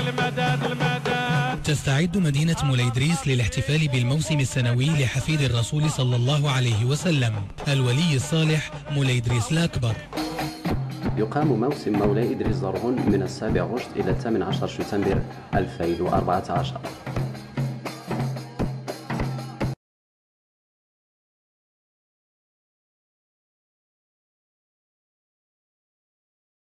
تستعد مدينة مولاي إدريس للاحتفال بالموسم السنوي لحفيد الرسول صلى الله عليه وسلم الولي الصالح مولاي إدريس الأكبر. يقام موسم مولاي إدريس زرغون من 7 غشت إلى 18 شتنبر 2014.